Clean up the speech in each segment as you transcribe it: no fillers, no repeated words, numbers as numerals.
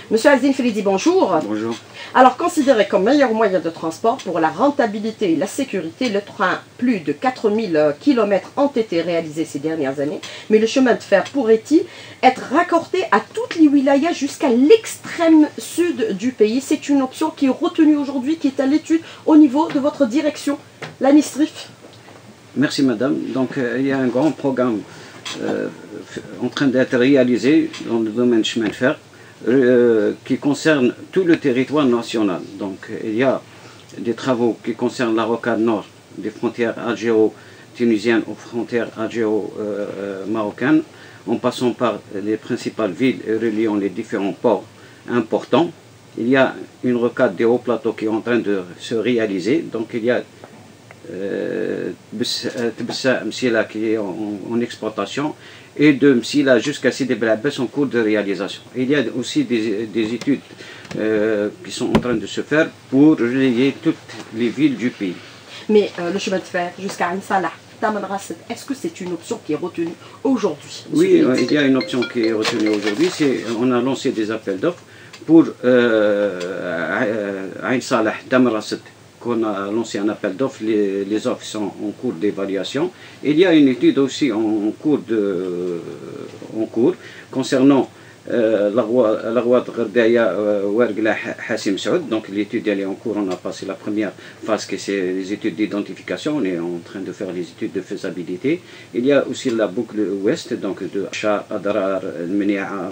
Monsieur Azine Fridi, bonjour. Bonjour. Alors, considéré comme meilleur moyen de transport pour la rentabilité et la sécurité, le train, plus de 4000 km ont été réalisés ces dernières années. Mais le chemin de fer pourrait-il être raccordé à toutes les wilayas jusqu'à l'extrême sud du pays? C'est une option qui est retenue aujourd'hui, qui est à l'étude au niveau de votre direction, la NISTRIF. Merci madame. Donc il y a un grand programme en train d'être réalisé dans le domaine chemin de fer qui concerne tout le territoire national. Donc il y a des travaux qui concernent la rocade nord des frontières algéro-tunisiennes aux frontières algéro-marocaines, en passant par les principales villes et reliant les différents ports importants. Il y a une rocade des hauts plateaux qui est en train de se réaliser. Donc il y a Tbessa Msila qui est en exploitation et de Msila jusqu'à Sidi Bel Abbès en cours de réalisation. Il y a aussi des études qui sont en train de se faire pour relayer toutes les villes du pays. Mais le chemin de fer jusqu'à Ain Salah, Taman Rasset, est-ce que c'est une option qui est retenue aujourd'hui? Oui, il y a une option qui est retenue aujourd'hui. On a lancé des appels d'offres pour Ain Salah, Taman Rasset, qu'on a lancé un appel d'offres, les offres sont en cours d'évaluation. Il y a une étude aussi en cours concernant la voie de Gherdaya Ouergla Hassim Saoud. Donc l'étude est en cours, on a passé la première phase qui c'est les études d'identification, on est en train de faire les études de faisabilité. Il y a aussi la boucle ouest, donc de Cha, Adrar, Menia,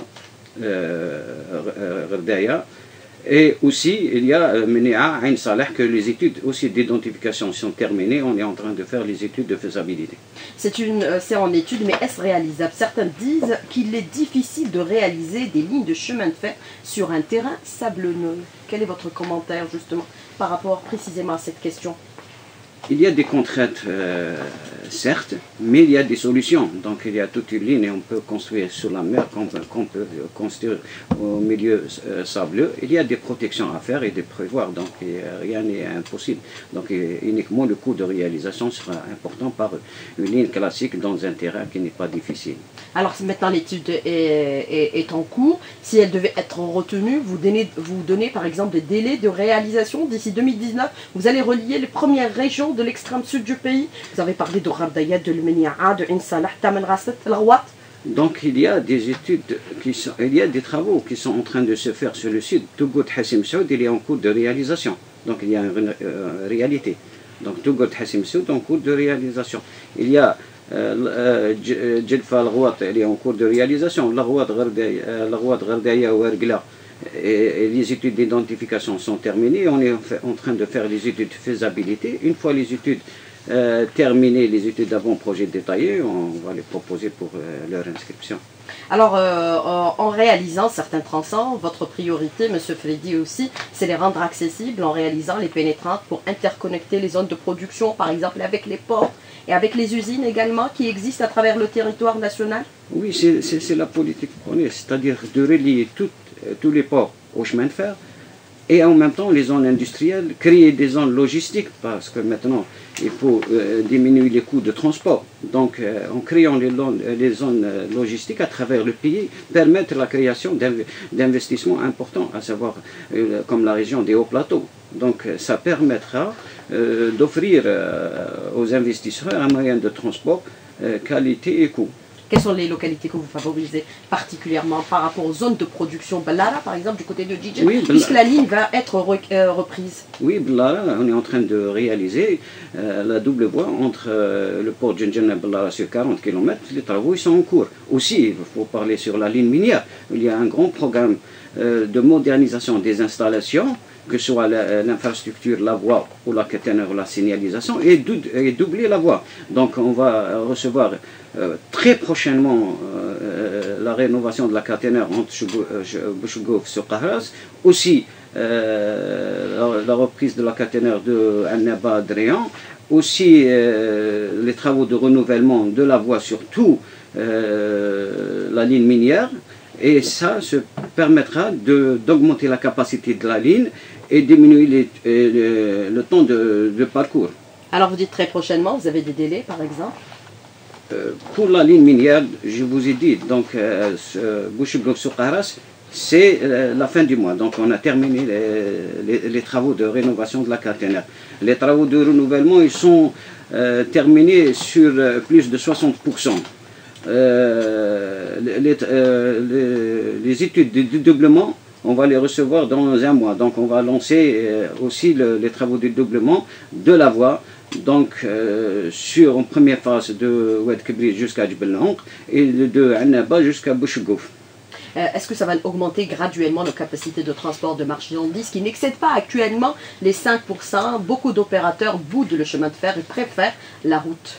Gherdaya. Et aussi, il y a Menia, Ain Salah, que les études aussi d'identification sont terminées. On est en train de faire les études de faisabilité. C'est en étude, mais est-ce réalisable? Certains disent qu'il est difficile de réaliser des lignes de chemin de fer sur un terrain sablonneux. Quel est votre commentaire justement par rapport précisément à cette question? Il y a des contraintes, certes, mais il y a des solutions. Donc il y a toute une ligne et on peut construire sur la mer, qu'on peut construire au milieu sableux. Il y a des protections à faire et de prévoir, donc rien n'est impossible. Donc uniquement le coût de réalisation sera important par une ligne classique dans un terrain qui n'est pas difficile. Alors maintenant l'étude est en cours. Si elle devait être retenue, vous donnez par exemple des délais de réalisation d'ici 2019. Vous allez relier les premières régions de l'extrême sud du pays. Vous avez parlé de Gherdaya, de Menia, de Ain Salah, Taman Rasset, Larouat. Donc il y a des études, il y a des travaux qui sont en train de se faire sur le site. Tougout Hassim Saoud, il est en cours de réalisation. Donc il y a une réalité. Donc Tougout Hassim Saoud en cours de réalisation. Il y a Djelfa Larouat, il est en cours de réalisation. Larouat Gherdaya Ouergla. Et les études d'identification sont terminées, on est en train de faire les études de faisabilité. Une fois les études terminées, les études d'avant-projet détaillées, on va les proposer pour leur inscription. Alors, en réalisant certains tronçons, votre priorité, M. Fridi aussi, c'est les rendre accessibles en réalisant les pénétrantes pour interconnecter les zones de production, par exemple avec les ports et avec les usines également qui existent à travers le territoire national? Oui, c'est la politique qu'on est, c'est-à-dire de relier tous les ports au chemin de fer et en même temps les zones industrielles, créer des zones logistiques parce que maintenant il faut diminuer les coûts de transport. Donc en créant les zones logistiques à travers le pays, permettre la création d'investissements importants, à savoir comme la région des hauts plateaux. Donc ça permettra d'offrir aux investisseurs un moyen de transport qualité et coût. Quelles sont les localités que vous favorisez particulièrement par rapport aux zones de production? Bellara, par exemple, du côté de Djidja, oui, puisque la ligne va être reprise. Oui, Bellara, on est en train de réaliser la double voie entre le port de Djindjana et Bellara sur 40 km. Les travaux sont en cours. Aussi, il faut parler sur la ligne minière. Il y a un grand programme de modernisation des installations, que ce soit l'infrastructure, la voie ou la caténaire ou la signalisation, et doubler la voie. Donc on va recevoir très prochainement la rénovation de la caténaire entre Bouchougouf et Soukahras, aussi la reprise de la caténaire de Annaba Dréan, aussi les travaux de renouvellement de la voie sur toute la ligne minière. Et ça se permettra d'augmenter la capacité de la ligne et diminuer le temps de parcours. Alors vous dites très prochainement, vous avez des délais par exemple? Pour la ligne minière, je vous ai dit, donc Bouchougouf Soukahras, c'est la fin du mois. Donc on a terminé les travaux de rénovation de la caténaire. Les travaux de renouvellement, ils sont terminés sur plus de 60%. Les études de doublement, on va les recevoir dans un mois. Donc on va lancer aussi les travaux de doublement de la voie. Donc en première phase de Oued Kibri jusqu'à Djbel Ankh et de Annaba jusqu'à Bouchgouf. Est-ce que ça va augmenter graduellement nos capacités de transport de marchandises qui n'excèdent pas actuellement les 5%? Beaucoup d'opérateurs boudent le chemin de fer et préfèrent la route.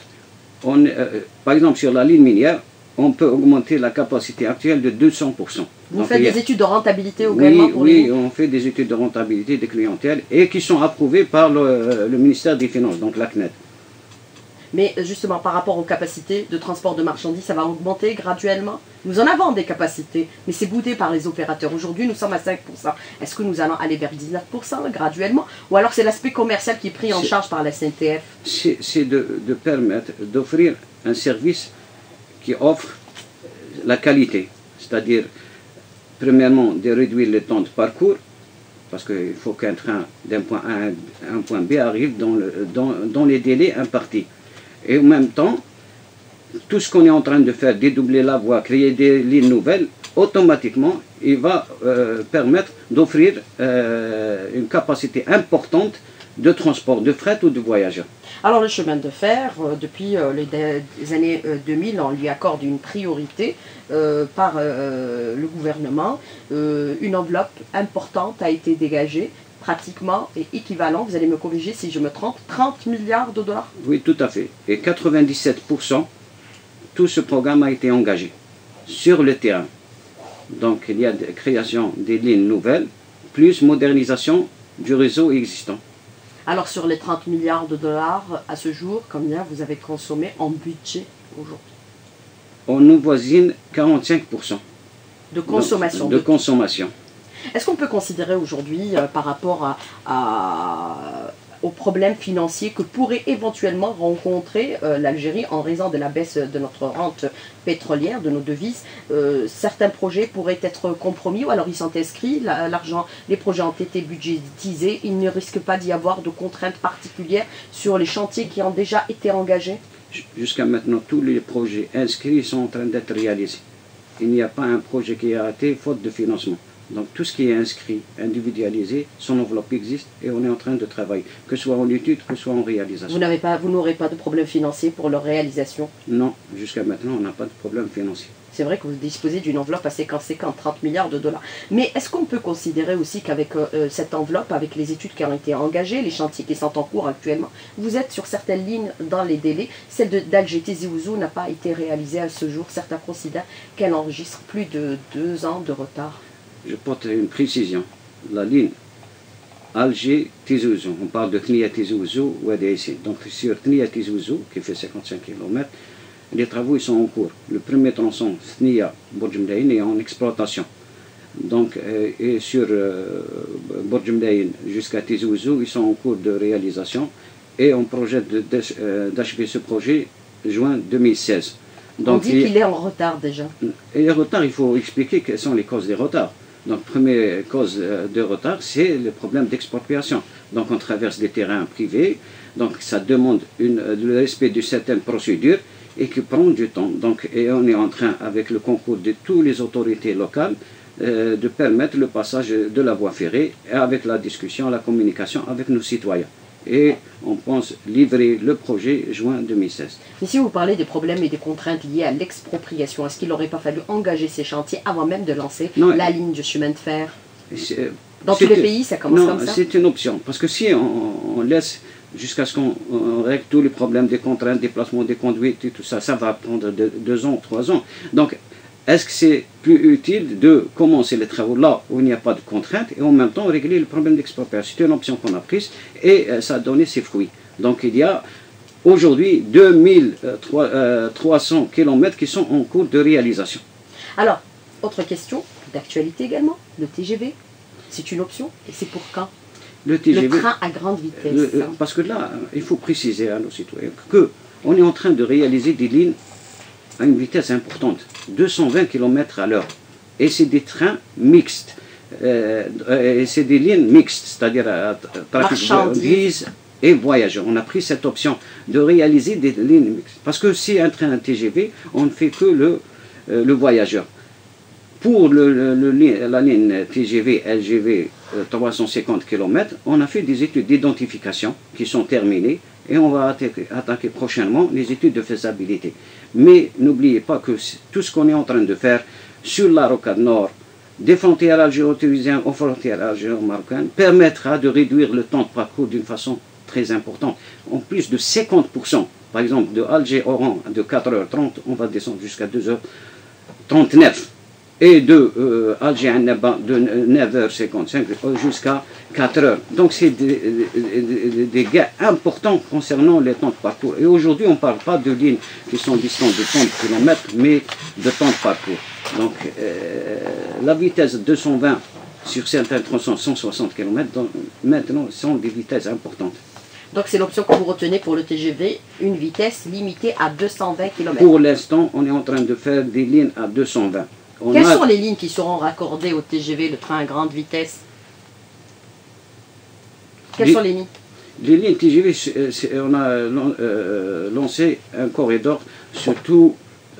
Par exemple, sur la ligne minière, on peut augmenter la capacité actuelle de 200%. Vous faites des études de rentabilité également pour les... Oui, on fait des études de rentabilité des clientèles et qui sont approuvées par le ministère des Finances, donc la CNED. Mais justement, par rapport aux capacités de transport de marchandises, ça va augmenter graduellement? Nous en avons des capacités, mais c'est boudé par les opérateurs. Aujourd'hui, nous sommes à 5%. Est-ce que nous allons aller vers 19% graduellement? Ou alors c'est l'aspect commercial qui est pris en charge par la SNTF? C'est de permettre d'offrir un service qui offre la qualité. C'est-à-dire, premièrement, de réduire le temps de parcours, parce qu'il faut qu'un train d'un point A à un point B arrive dans les délais impartis. Et en même temps, tout ce qu'on est en train de faire, dédoubler la voie, créer des lignes nouvelles, automatiquement, il va permettre d'offrir une capacité importante de transport de fret ou de voyageurs. Alors le chemin de fer, depuis les années 2000, on lui accorde une priorité par le gouvernement. Une enveloppe importante a été dégagée, pratiquement et équivalent, vous allez me corriger si je me trompe, 30 milliards de dollars? Oui, tout à fait. Et 97%, tout ce programme a été engagé sur le terrain. Donc il y a création des lignes nouvelles, plus modernisation du réseau existant. Alors sur les 30 milliards de dollars, à ce jour, combien vous avez consommé en budget aujourd'hui? On nous voisine 45% de consommation. De consommation. Est-ce qu'on peut considérer aujourd'hui, par rapport aux problèmes financiers que pourrait éventuellement rencontrer l'Algérie en raison de la baisse de notre rente pétrolière, de nos devises, certains projets pourraient être compromis ou alors ils sont inscrits, les projets ont été budgétisés, il ne risque pas d'y avoir de contraintes particulières sur les chantiers qui ont déjà été engagés? Jusqu'à maintenant, tous les projets inscrits sont en train d'être réalisés. Il n'y a pas un projet qui a été faute de financement. Donc tout ce qui est inscrit, individualisé, son enveloppe existe et on est en train de travailler, que ce soit en étude, que ce soit en réalisation. Vous n'aurez pas de problème financier pour leur réalisation? Non, jusqu'à maintenant on n'a pas de problème financier. C'est vrai que vous disposez d'une enveloppe assez conséquente, 30 milliards de dollars. Mais est-ce qu'on peut considérer aussi qu'avec cette enveloppe, avec les études qui ont été engagées, les chantiers qui sont en cours actuellement, vous êtes sur certaines lignes dans les délais? Celle d'Alger Tizi Ouzou n'a pas été réalisée à ce jour. Certains considèrent qu'elle enregistre plus de 2 ans de retard. Je porte une précision. La ligne Alger-Tizi Ouzou, on parle de Tnia Tizi Ouzou ou ADC. Donc sur Tnia Tizi Ouzou, qui fait 55 km, les travaux ils sont en cours. Le premier tronçon, Tnia Bourj Mdaïn, est en exploitation. Donc, et sur Bourj Mdaïn jusqu'à Tizi Ouzou, ils sont en cours de réalisation. Et on projette d'achever ce projet juin 2016. Donc, on dit qu'il est en retard déjà. Et les retards, il faut expliquer quelles sont les causes des retards. Donc, première cause de retard, c'est le problème d'expropriation. Donc, on traverse des terrains privés, donc ça demande le respect de certaines procédures et qui prend du temps. Donc, et on est en train, avec le concours de toutes les autorités locales, de permettre le passage de la voie ferrée et avec la discussion, la communication avec nos citoyens. Et on pense livrer le projet juin 2016. Mais si vous parlez des problèmes et des contraintes liées à l'expropriation, est-ce qu'il n'aurait pas fallu engager ces chantiers avant même de lancer la ligne de chemin de fer? Dans tous les pays, ça commence comme ça? Non, c'est une option. Parce que si on laisse jusqu'à ce qu'on règle tous les problèmes des contraintes, des placements, des conduites et tout ça, ça va prendre 2 ans, 3 ans. Donc, est-ce que c'est plus utile de commencer les travaux là où il n'y a pas de contraintes et en même temps régler le problème d'expropriation? C'est une option qu'on a prise et ça a donné ses fruits. Donc il y a aujourd'hui 2300 km qui sont en cours de réalisation. Alors, autre question d'actualité également, le TGV, c'est une option et c'est pour quand? Le TGV, le train à grande vitesse. Parce que là, il faut préciser à nos citoyens qu'on est en train de réaliser des lignes à une vitesse importante, 220 km à l'heure. et c'est des trains mixtes. Et c'est des lignes mixtes, c'est-à-dire trafic de marchandises et voyageurs. On a pris cette option de réaliser des lignes mixtes. Parce que si un train TGV, on ne fait que le voyageur. Pour la ligne TGV, LGV 350 km, on a fait des études d'identification qui sont terminées et on va attaquer prochainement les études de faisabilité. Mais n'oubliez pas que tout ce qu'on est en train de faire sur la rocade nord, des frontières algéro-tunisiennes aux frontières algéro-marocaines, permettra de réduire le temps de parcours d'une façon très importante. En plus de 50%, par exemple de Alger-Oran de 4h30, on va descendre jusqu'à 2h39. Et de Alger-Annaba de 9h55 jusqu'à 4h. Donc c'est des gains importants concernant les temps de parcours. Et aujourd'hui, on ne parle pas de lignes qui sont distantes de 30 km, mais de temps de parcours. Donc la vitesse 220 sur certains tronçons 160 km, maintenant sont des vitesses importantes. Donc c'est l'option que vous retenez pour le TGV, une vitesse limitée à 220 km. Pour l'instant, on est en train de faire des lignes à 220. Quelles sont les lignes qui seront raccordées au TGV, le train à grande vitesse? Quelles sont les lignes? Les lignes TGV, on a lancé un corridor sur tout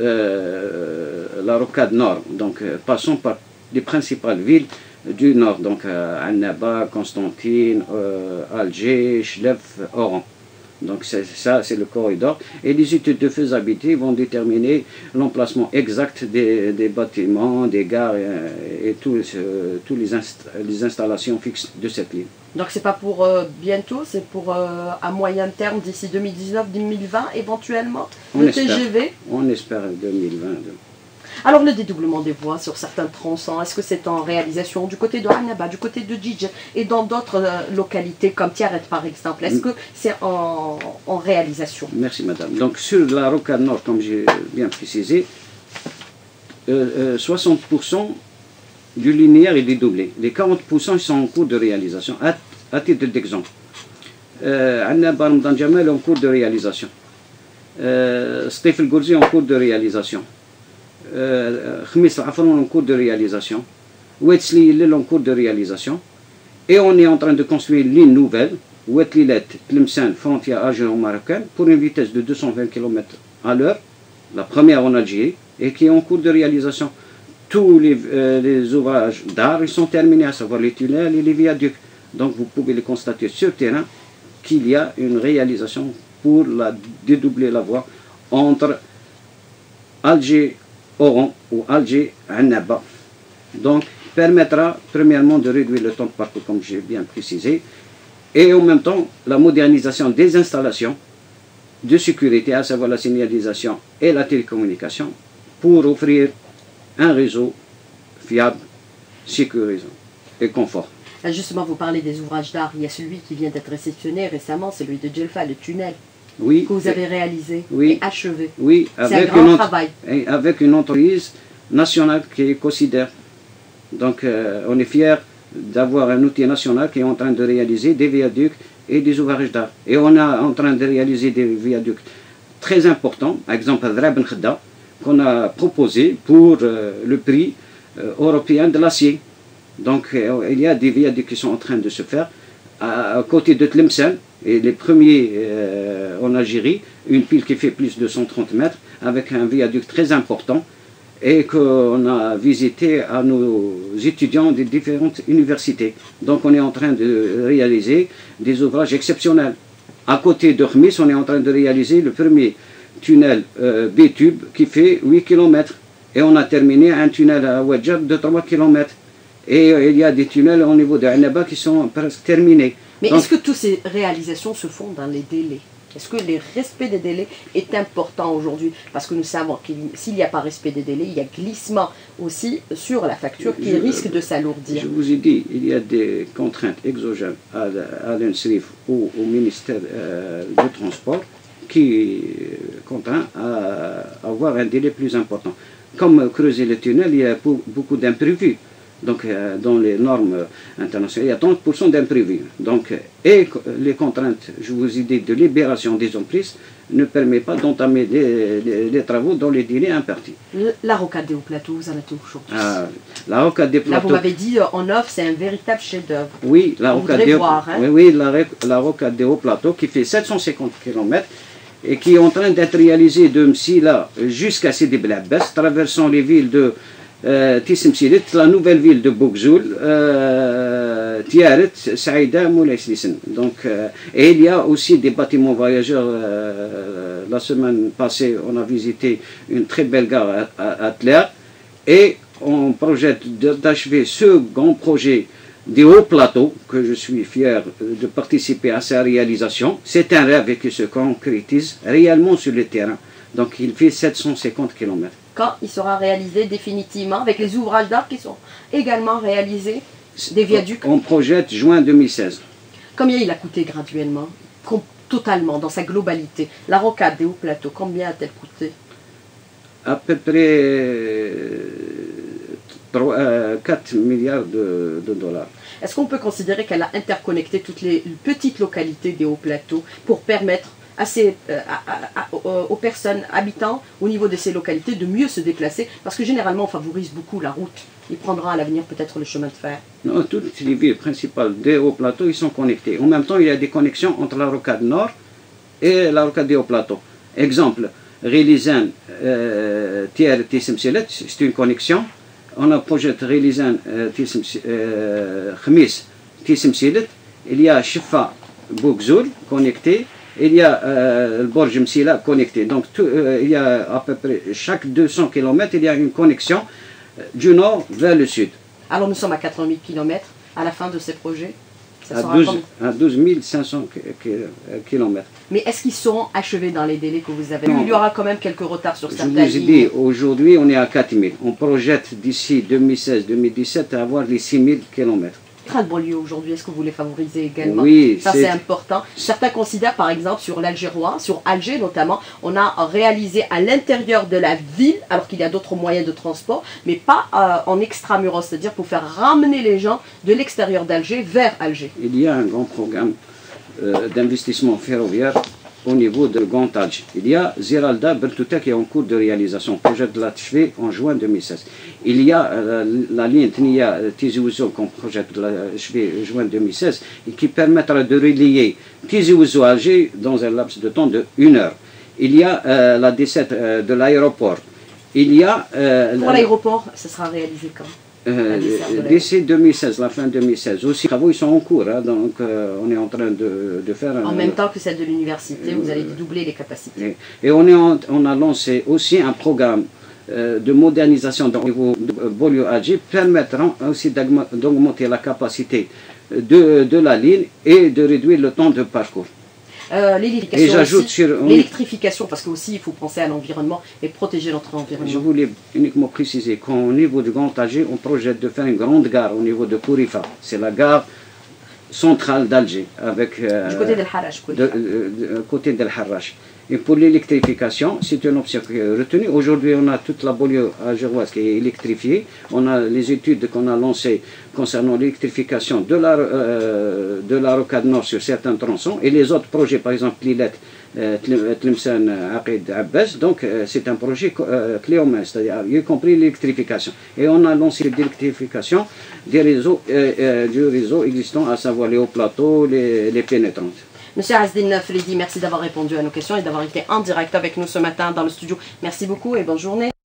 la rocade nord, donc passons par les principales villes du nord, donc Annaba, Constantine, Alger, Chlef, Oran. Donc ça, c'est le corridor. Et les études de faisabilité vont déterminer l'emplacement exact des bâtiments, des gares et tous les installations fixes de cette ligne. Donc c'est pas pour bientôt, c'est pour à moyen terme, d'ici 2019-2020 éventuellement, le TGV? On espère 2020. Alors le dédoublement des voies sur certains tronçons, est-ce que c'est en réalisation du côté de Annaba, du côté de Djidja et dans d'autres localités comme Tiaret par exemple? Est-ce que c'est en réalisation? Merci madame. Donc sur la rocade nord, comme j'ai bien précisé, 60% du linéaire est dédoublé. Les 40% sont en cours de réalisation. À titre d'exemple, Annaba Ramadan Jamal est en cours de réalisation. Stif El Gourzi en cours de réalisation. Khmis Afron en cours de réalisation, Ouetzli Lil en cours de réalisation, et on est en train de construire une ligne nouvelle, Ouetlilet, Tlemcen, frontière algéro-marocaine, pour une vitesse de 220 km à l'heure, la première en Algérie, et qui est en cours de réalisation. Tous les ouvrages d'art sont terminés, à savoir les tunnels et les viaducs. Donc vous pouvez le constater sur terrain qu'il y a une réalisation pour dédoubler la voie entre Alger Oran ou Alger Annaba. Donc, permettra premièrement de réduire le temps de parcours, comme j'ai bien précisé, et en même temps la modernisation des installations de sécurité, à savoir la signalisation et la télécommunication, pour offrir un réseau fiable, sécurisant et confort. Justement, vous parlez des ouvrages d'art. Il y a celui qui vient d'être réceptionné récemment, celui de Djelfa, le tunnel. Oui, que vous avez réalisé et achevé. Oui, c'est un grand travail. Avec une entreprise nationale qui est Cosider. Donc on est fiers d'avoir un outil national qui est en train de réaliser des viaducs et des ouvrages d'art. Et on est en train de réaliser des viaducs très importants, par exemple à Drab Ben Khedda, qu'on a proposé pour le prix européen de l'acier. Donc il y a des viaducs qui sont en train de se faire à côté de Tlemcen, et les premiers en Algérie, une pile qui fait plus de 130 mètres, avec un viaduc très important, et qu'on a visité à nos étudiants des différentes universités. Donc on est en train de réaliser des ouvrages exceptionnels. À côté de Khmis, on est en train de réaliser le premier tunnel B-tube qui fait 8 km. Et on a terminé un tunnel à Ouadjab de 3 km. Et il y a des tunnels au niveau de Annaba qui sont presque terminés. Mais est-ce que toutes ces réalisations se font dans les délais? Est-ce que le respect des délais est important aujourd'hui? Parce que nous savons que s'il n'y a pas respect des délais, il y a glissement aussi sur la facture qui risque de s'alourdir. Je vous ai dit, il y a des contraintes exogènes à l'UNSRIF ou au ministère du Transport qui contraint à avoir un délai plus important. Comme creuser le tunnel, il y a beaucoup d'imprévus. Donc, dans les normes internationales, il y a 30% d'imprévus. Donc, et les contraintes, je vous ai dit, de libération des emprises ne permet pas d'entamer les travaux dans les délais impartis. La rocade des hauts plateaux, vous en êtes où aujourd'hui? La rocade des plateaux. Là, vous m'avez dit en off, c'est un véritable chef-d'œuvre. Oui, la rocade des, la rocade des hauts plateaux qui fait 750 km et qui est en train d'être réalisée de Msila jusqu'à Sidi Bel Abbas, traversant les villes de Tissemsilit, la nouvelle ville de Bougzoul, Tiaret, Saïda, Moulay Slissen. Donc, et il y a aussi des bâtiments voyageurs. La semaine passée, on a visité une très belle gare à Tler et on projette d'achever ce grand projet des hauts plateaux, que je suis fier de participer à sa réalisation. C'est un rêve qui se concrétise réellement sur le terrain. Donc il fait 750 km. Quand il sera réalisé définitivement, avec les ouvrages d'art qui sont également réalisés, des viaducs? On projette juin 2016. Combien il a coûté graduellement, totalement, dans sa globalité? La rocade des hauts plateaux, combien a-t-elle coûté? À peu près 4 milliards de dollars. Est-ce qu'on peut considérer qu'elle a interconnecté toutes les petites localités des hauts plateaux pour permettre aux personnes habitant au niveau de ces localités de mieux se déplacer? Parce que généralement on favorise beaucoup la route. Il prendra à l'avenir peut-être le chemin de fer. Non, toutes les villes principales des hauts plateaux ils sont connectés. En même temps il y a des connexions entre la rocade nord et la rocade des hauts plateaux. Exemple, Rilizan, Tier Tissemsilet, c'est une connexion. On a projet Rilizan, Khmis, Tissemsilet. Il y a Shifa, Bougzoul connecté. Il y a le Borj Msila connecté. Donc il y a à peu près chaque 200 km, il y a une connexion du nord vers le sud. Alors nous sommes à 80 000 km à la fin de ces projets. À 12 500 km. Mais est-ce qu'ils seront achevés dans les délais que vous avez? Il y aura quand même quelques retards sur certaines lignes. Je vous ai dit, aujourd'hui on est à 4 000. On projette d'ici 2016-2017 à avoir les 6 000 km. Train de banlieue aujourd'hui, est-ce que vous les favorisez également? Oui, ça c'est important. Certains considèrent par exemple sur l'Algérois, sur Alger notamment, on a réalisé à l'intérieur de la ville, alors qu'il y a d'autres moyens de transport, mais pas en extramuros, c'est-à-dire pour faire ramener les gens de l'extérieur d'Alger vers Alger. Il y a un grand programme d'investissement ferroviaire au niveau de Grand Alger. Il y a Ziralda Bertouta qui est en cours de réalisation, projet de l'achever en juin 2016. Il y a la ligne Tnia Tizi Ouzou qu'on projette de l'achever en juin 2016 et qui permettra de relier Tizi Ouzou à Alger dans un laps de temps de 1 heure. Il y a la D7 de l'aéroport. Il y a... Pour l'aéroport, ça sera réalisé quand? D'ici 2016, la fin 2016. Aussi, les travaux ils sont en cours, hein, donc on est en train de faire... En même temps que celle de l'université, vous allez doubler les capacités. Et on a lancé aussi un programme de modernisation au niveau de Bolio-Alger permettant aussi d'augmenter l'capacité de la ligne et de réduire le temps de parcours. L'électrification, parce que aussi il faut penser à l'environnement et protéger notre environnement. Je voulais uniquement préciser qu'au niveau du Grand Alger, on projette de faire une grande gare au niveau de Kourifa. C'est la gare centrale d'Alger. Du côté d'El Harrach. Côté d'El Harrach. Et pour l'électrification, c'est une option qui est retenue. Aujourd'hui, on a toute la banlieue algéroise qui est électrifiée. On a les études qu'on a lancées concernant l'électrification de la rocade nord sur certains tronçons. Et les autres projets, par exemple, Lilet, Tlemcen, Aqid, Abbas. Donc, c'est un projet clé en main, c'est-à-dire y compris l'électrification. Et on a lancé l'électrification du réseau existant, à savoir les hauts plateaux, les pénétrantes. Monsieur Azdine Fridi, merci d'avoir répondu à nos questions et d'avoir été en direct avec nous ce matin dans le studio. Merci beaucoup et bonne journée.